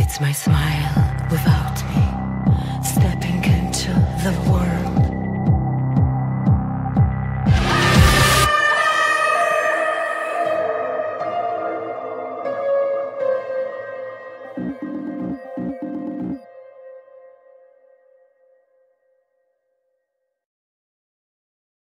It's my smile without me, stepping into the world.